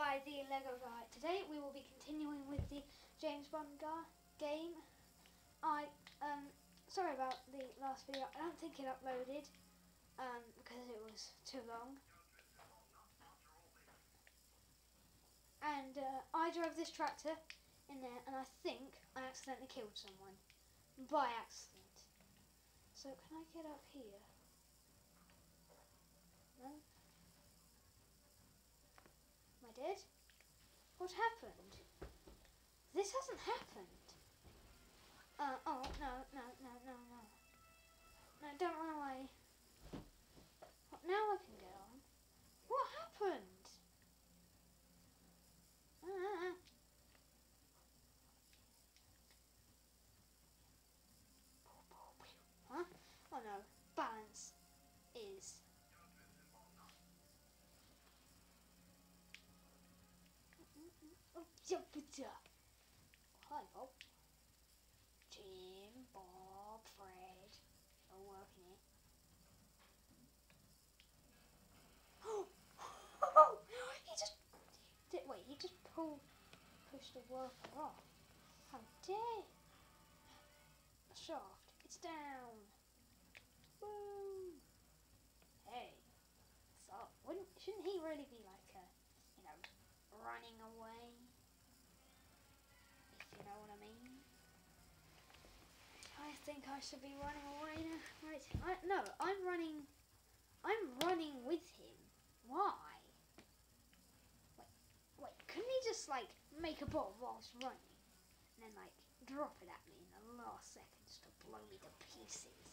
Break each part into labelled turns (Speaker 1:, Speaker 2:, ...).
Speaker 1: by the Lego guy. Today we will be continuing with the James Bond game. Sorry about the last video. I don't think it uploaded because it was too long. And I drove this tractor in there, and I think I accidentally killed someone by accident. So can I get up here? No. Am I dead? What happened? This hasn't happened. Oh, no. No, don't run away. Now I can get on. What happened? Huh? Oh no, balance is... Hi, Bob. Jim, Bob, Fred. All working it. He just pushed the worker off. How dare! The shaft, it's down. Woo! Hey, so shouldn't he really be like running away? If you know what I mean. I think I should be running away now. Right? No, I'm running with him. Why? Wait, couldn't he just make a bomb whilst running and then drop it at me in the last seconds to blow me to pieces?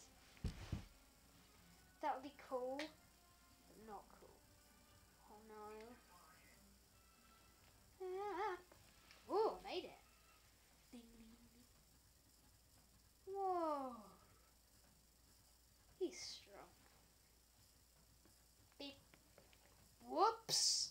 Speaker 1: That would be cool, but not cool. Oh no. Oh, I made it. Ding, ding, ding. Whoa. He's strong. Beep. Whoops.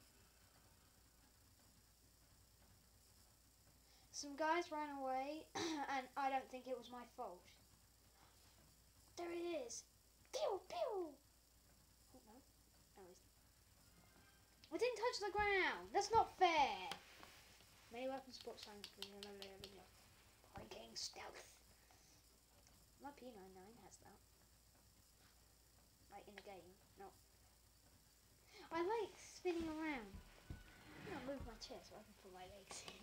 Speaker 1: Some guys ran away, and I don't think it was my fault. There he is. Pew, pew. Oh, no. No, he's... We didn't touch the ground. That's not fair. Many weapons support silence. Breaking stealth. My P99 has that. In the game. No. I like spinning around. I'm gonna move my chair so I can put my legs in.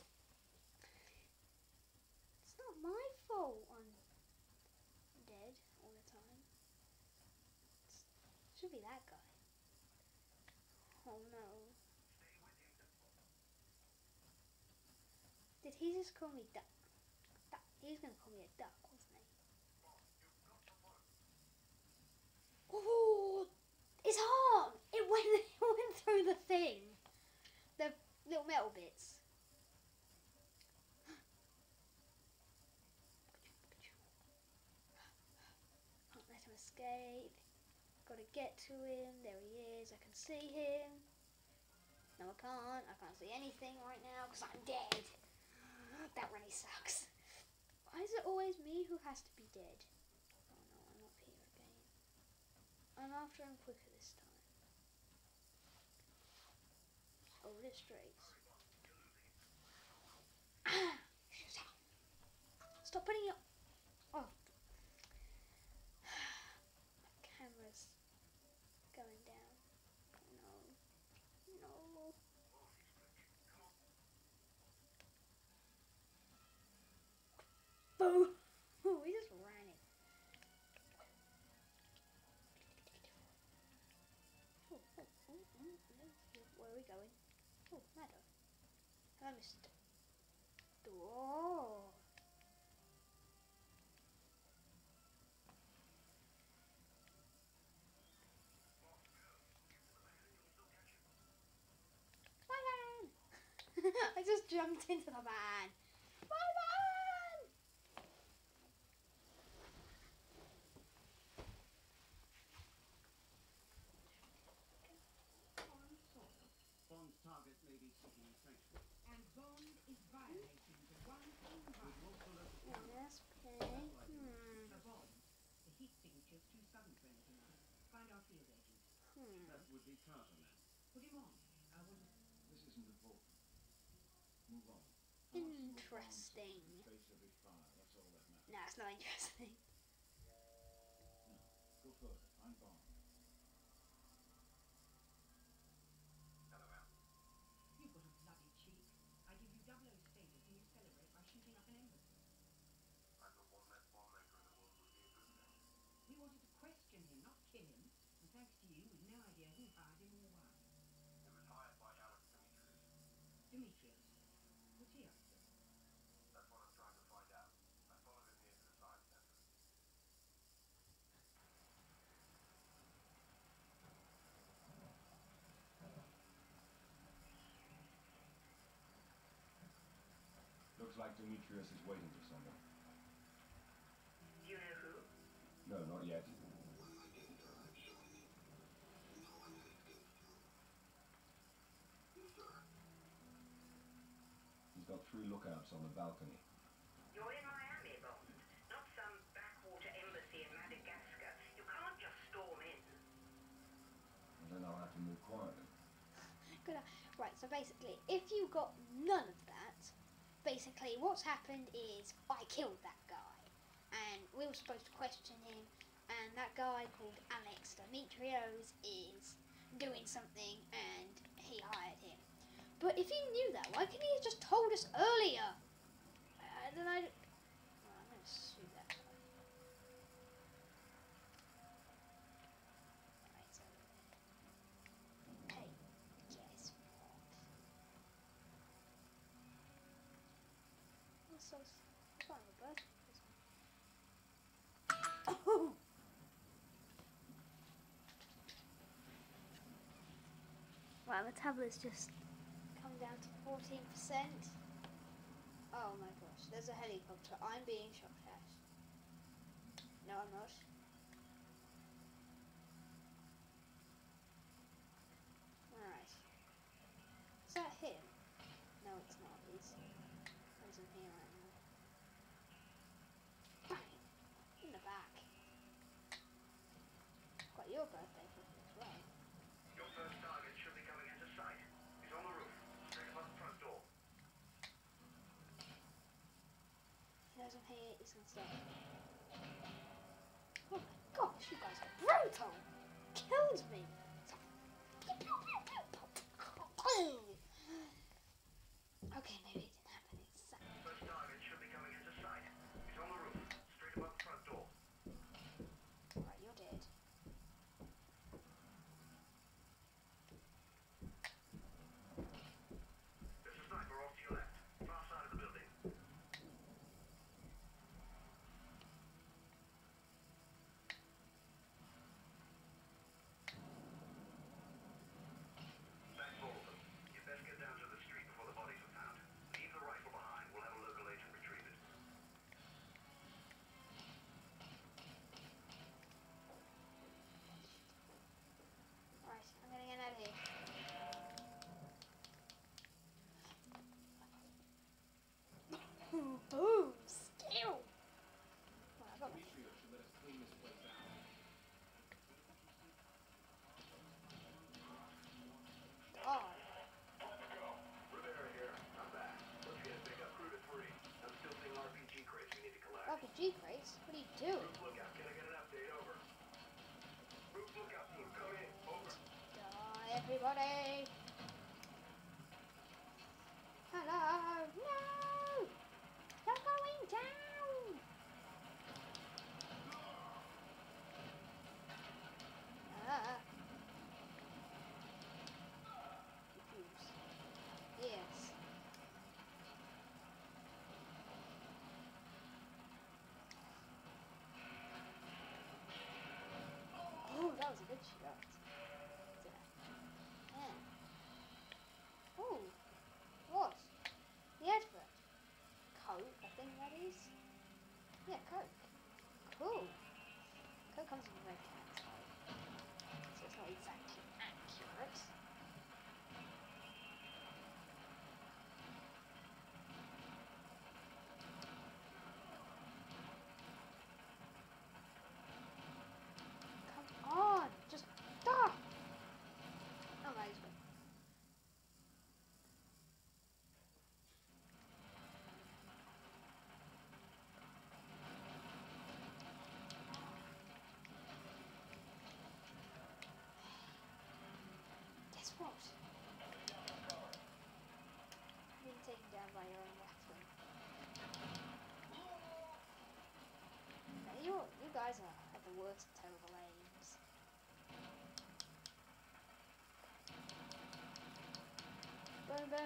Speaker 1: It's not my fault I'm dead all the time. It should be that guy. Oh no. Did he just call me duck? He was gonna call me a duck, wasn't he? Oh, it's hard! It went through the thing. The little metal bits. Can't let him escape. Gotta get to him. There he is. I can see him. No, I can't. I can't see anything right now because I'm dead. That really sucks. Why is it always me who has to be dead? Oh no, I'm up here again. I'm after him quicker this time. Oh, this straight. Stop putting it. Oh. My camera's going down. No. No. Boo! Oh, we just ran it. Where are we going? Oh, meadow. Hello, Mr. Door. My van! I just jumped into the van. My van!
Speaker 2: Bond's target may be seeking sanctuary.
Speaker 3: And Bond is violating the one thing
Speaker 1: NSP.
Speaker 3: The bomb. The heat signature's too sudden for anything else. Find our field agent.
Speaker 2: That would be Carter, man.
Speaker 3: Put him on. I want to...
Speaker 2: isn't important. Move on. How much more bombs
Speaker 1: Interesting.
Speaker 2: in face every fire? That's all that matters.
Speaker 1: Nah, it's not interesting.
Speaker 2: Now, go further. Find bombs.
Speaker 3: You've got a bloody cheek. I give you double O status and you celebrate by shooting up an embassy. We wanted to question him, not kill him. And thanks to you, we've no idea who hired him or why. Demetrius. What's he up to?
Speaker 4: Looks like Demetrius is waiting for someone.
Speaker 3: Do you know who?
Speaker 4: No, not yet. He's got 3 lookouts on the balcony.
Speaker 3: You're in Miami, Bond, not some backwater embassy in Madagascar. You can't just storm in.
Speaker 4: And then I'll have to move quietly.
Speaker 1: Right, so basically, if you got none of that, basically what's happened is I killed that guy. And we were supposed to question him, and that guy called Alex Demetrios is doing something, and he hired him. But if he knew that, why couldn't he have just told us earlier? Then I'm going to sue that guy. Right, so... Hey, guess what? What's so... It's not a bird. Oh! Wow, the tablet's just come down to 14%. Oh my gosh, there's a helicopter. I'm being shot at. No, I'm not. Alright. Is that him? No, it's not. He's in here right now. Bang! In the back. Got your birthday present as well.
Speaker 5: Your first target should be coming into sight. He's on the roof, straight above the front door.
Speaker 1: He knows I'm here, he's gonna stay. Oh my gosh, you guys are brutal! Killed me! Okay, maybe it didn't happen exactly.
Speaker 5: First target should be coming into sight. He's on the roof, straight above the front door.
Speaker 1: Right, you're dead.
Speaker 5: There's a sniper off to your left, far side of the building. Thanks for all of them. You best get down to the street before the bodies are found. Leave the rifle behind. We'll have a local agent retrieve it.
Speaker 1: Right, I'm gonna get out of here. Boom! Skill! Well, I got my...
Speaker 4: Demetrius should let us clean this place out.
Speaker 1: Oh,
Speaker 5: Rivera here. I'm back. Let's get a pickup crew to 3. I'm still seeing RPG crates we need to collect.
Speaker 1: RPG crates? What are you doing?
Speaker 5: Roof lookout. Can I get an update? Over. Roof lookout team, come in. Over.
Speaker 1: Die, everybody! Hello! No! You're going down! Ah. Confused. Yes. Oh, that was a good shot. Yeah.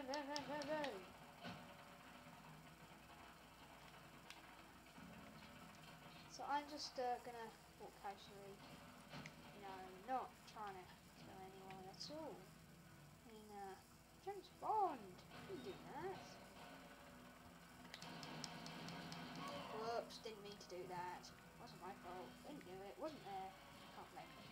Speaker 1: So I'm just gonna walk casually, not trying to kill anyone at all. I mean, James Bond, didn't do that. Whoops, didn't mean to do that. Wasn't my fault. Didn't do it. Wasn't there. Can't blame me.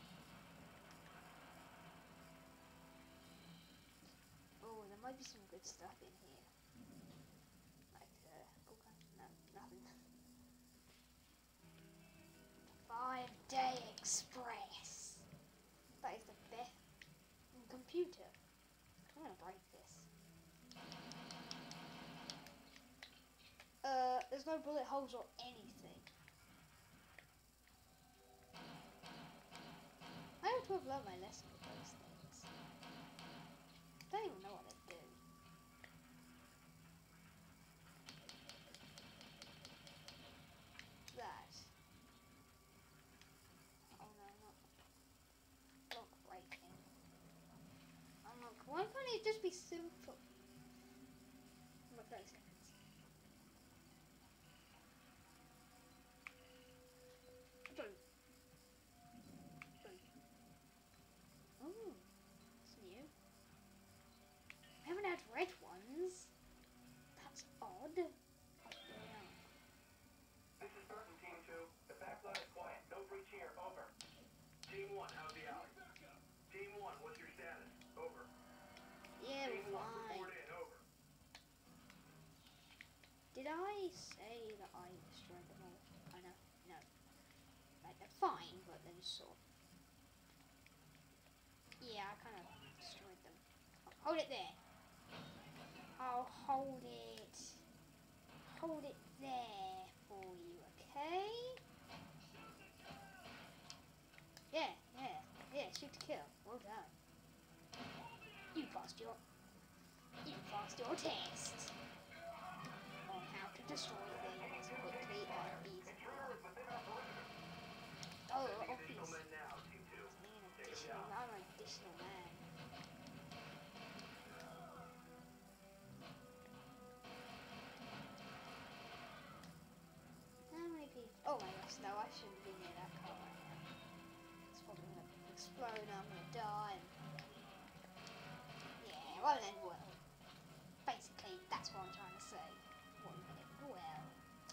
Speaker 1: Oh, there might be some good stuff in here. Like, no, nothing. 5-Day Express. That is the best computer. I'm gonna break this. There's no bullet holes or anything. I ought to have learned my lesson with those things. I don't even know what they do. That. Oh no, not block breaking. Why can't it just be simple? What 30 seconds? Oh, it's new. I haven't had red ones. That's odd.
Speaker 5: This is Burton, Team 2. The back line is quiet. No breach here. Over. Team 1, how's the alley? Team 1, what's your status? Over.
Speaker 1: Yeah,
Speaker 5: Team 1,
Speaker 1: fine.
Speaker 5: report in. Over.
Speaker 1: Did I say that I destroyed them all? I know. No. Like, they're fine, but then so. Yeah, I kind of destroyed them. Hold it there. I'll hold it. Hold it there for you, okay? Yeah. Shoot to kill. Well done. You passed your test on how to destroy things quickly and easily. Oh,
Speaker 5: Additional
Speaker 1: obvious.
Speaker 5: men now, Team 2.
Speaker 1: I'm an additional man. How many people? Oh my gosh, no, I shouldn't be near that car right now. It's probably gonna explode and I'm gonna die. Yeah, well then, well. Basically, that's what I'm trying to say. One minute, well.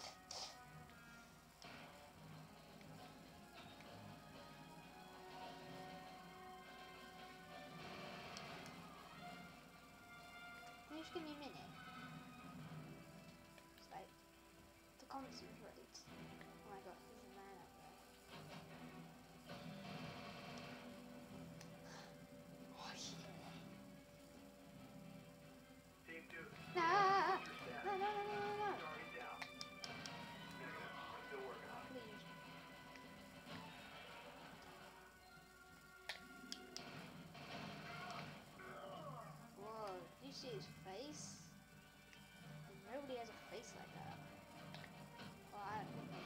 Speaker 1: Can you just give me a minute? It's like, to concentrate. Oh my god, there's a man up there. Oh yeah.
Speaker 5: Team 2.
Speaker 1: Nah!
Speaker 5: What's your
Speaker 1: No,
Speaker 5: status?
Speaker 1: no, no, no, no, no.
Speaker 5: Target down. Negative. I'm still working on it.
Speaker 1: Please. Whoa, did you see his face? Nobody has a face like that. Well, I don't know.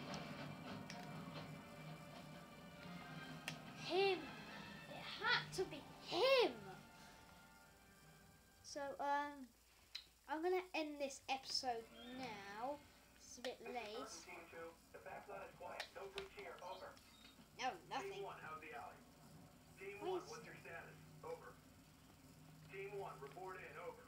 Speaker 1: Him! It had to be him! So, I'm gonna end this episode now. It's a bit
Speaker 5: This is
Speaker 1: late.
Speaker 5: Burton, Team 2. The back line is quiet. No breach here. Over.
Speaker 1: No,
Speaker 5: Team
Speaker 1: nothing.
Speaker 5: 1, how's the alley? Team
Speaker 1: Why
Speaker 5: 1,
Speaker 1: is-
Speaker 5: what's your status? Over. Team 1, report in. Over.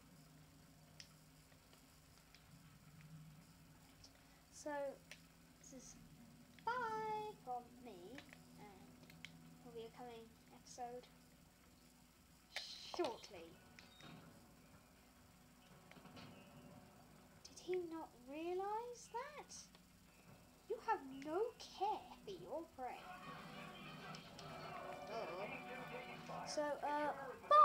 Speaker 1: So, this is bye from me, and will be a coming episode shortly. Did he not realise that? You have no care for your prey. Oh. So, bye!